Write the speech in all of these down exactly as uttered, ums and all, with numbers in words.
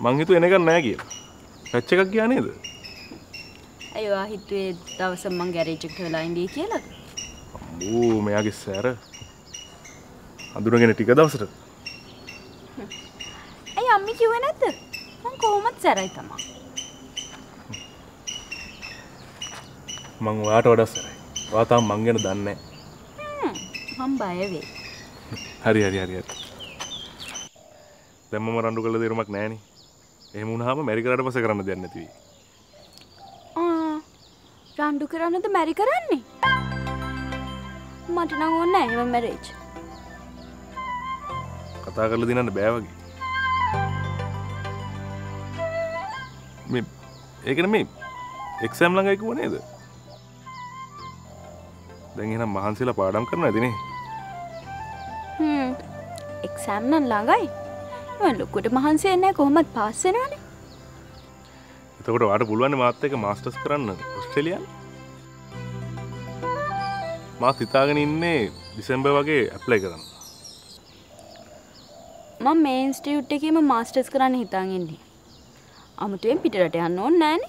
මං හිතුවේ එන එකක් නැහැ කියලා. පැච් එකක් ගියා නේද? අයියෝ ආ හිතුවේ දවස මං ගෑරේජ් එකට වෙලා ඉඳී කියලා. අම්මෝ මෙයාගේ සැර. අඳුරගෙන ටික දවසට. අයිය අම්මි කිව්වේ නැද්ද? මං කොහොමද සැරයි තමා. මං ඔයාට වඩා සැරයි. ඔයා තාම මං ගැන දන්නේ නැහැ. හ්ම් මං බය වෙයි. හරි හරි හරි හරි. දැන් මම රණ්ඩු කළ දෙයක් නැහනේ. එහෙම වුණාම මැරි කරාට පස්සේ කරන්න දෙයක් නැති වෙයි. ආ රණ්ඩු කරන්නද මැරි කරන්නේ? මට නම් ඕනේ නැහැ එහෙම මැරේජ්. කතා කරලා දිනන්න බෑ වගේ. මේ ඒකනේ මේ එක්සෑම් ළඟයි කිව්ව නේද? දැන් එහෙනම් මහන්සිලා පාඩම් කරනවා ඇතිනේ. හ්ම් එක්සෑම් නම් ළඟයි. මම ලොකුට මහන්සි වෙන්නේ නැහැ කොහොමද පාස් වෙනවනේ. එතකොට ඔයාට පුළුවන් නේ මාත් එක්ක මාස්ටර්ස් කරන්න ඕස්ට්‍රේලියාවේ. මාත් හිතාගෙන ඉන්නේ දෙසැම්බර් වගේ ඇප්ලයි කරන්න. මම මේ ඉන්ස්ටිටියුට් එකේම මාස්ටර්ස් කරන්න හිතාගෙන ඉන්නේ. අමුතුවෙන් පිටරට යන්න ඕනේ නැහනේ.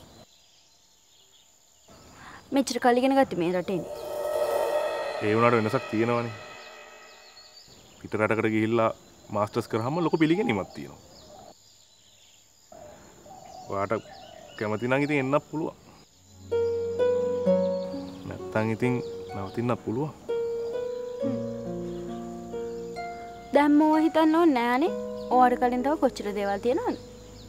මෙච්චර කල් ඉගෙන ගත්තේ මේ රටේනේ. ඒ වුණාට වෙනසක් තියෙනවනේ. පිට රටකට ගිහිල්ලා මාස්ටර්ස් කරාම ලොකු පිළිගැනීමක් තියෙනවා. ඔයාට කැමති නම් ඉතින් එන්නත් පුළුවන්. නැත්තම් ඉතින් නවතින්නත් පුළුවන්. දැන් මොව හිතන්න ඕනේ නැහනේ. ඔයාට කලින් තව කොච්චර දේවල් තියෙනවද?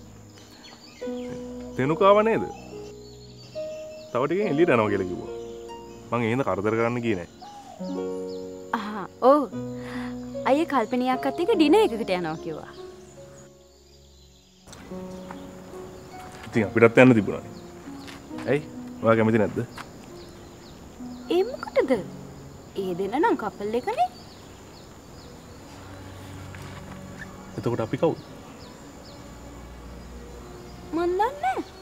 තෙනුකාව නේද? තව ටිකෙන් එළියට යනවා කියලා කිව්වා. මං එහෙනම් කරදර කරන්න ගියේ නෑ. ආහ් ඔව්. අයියේ කල්පනියක් අත් එක්ක ඩිනර් එකකට යනවා කිව්වා. ඉතින් අපිටත් යන්න තිබුණානේ. ඇයි? ඔයා කැමති නැද්ද? ඒ මොකටද? ඒ දෙන්න නම් කපල් එකනේ. එතකොට අපි කවුද? මන් දන්නේ නැහැ.